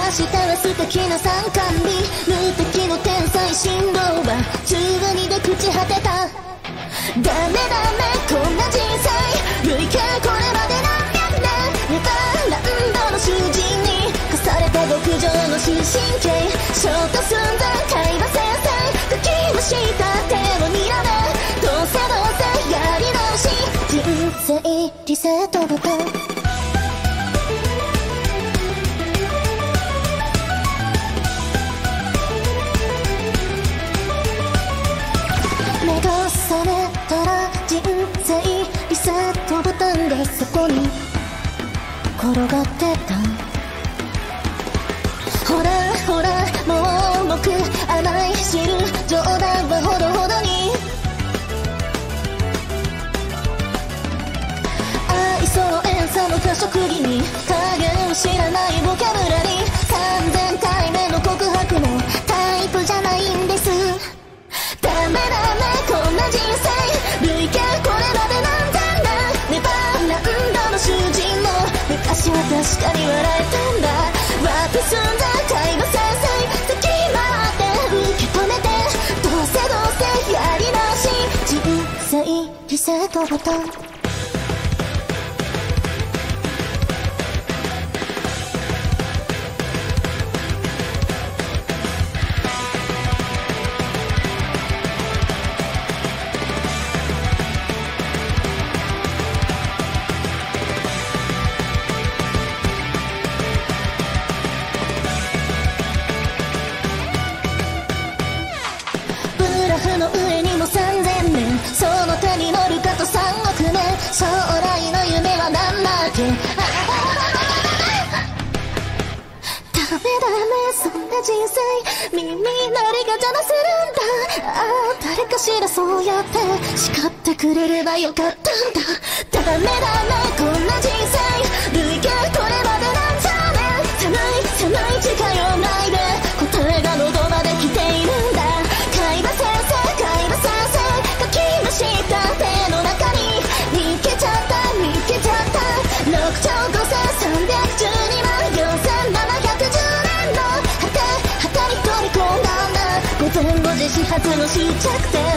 日は素敵な参観日、無敵の天才振動は中二で朽ち果てた。ダメダメこんな人生、累計これまで何百年、ネバーランドの囚人に課された極上の終身刑、ショート寸前会話先生、書きました手をにらめ、どうせやり直し、人生リセットボタン。目が覚めたら人生リセットボタンがそこに転がってた。ほらほら盲目甘い汁、冗談はほどほどに、愛想遠さの可食儀に加減知らないボキャブラリー、3000回目の告白もタイプじゃないんです。ダメダメこんな人生、累計これまで何千年、ネバーランドの囚人も昔は確かに笑えたんだ。ワープ寸前会話先生、時回って受け止めて、どうせやり直し、人生リセットボタン。の上にも3000年、その手に乗るかと3億年、将来の夢は何だっけ。ダメダメそんな人生、耳鳴りが邪魔するんだ。ああ誰かしらそうやって叱ってくれればよかったんだ。ダメダメこんな人生、累計これまで何十年、寒い近寄んないで、答えが喉まで来ているんだ。会話先生書きました手の中に、見つけちゃった6兆5312万4710年の果てに飛び込んだんだ。午前5時始発の終着点、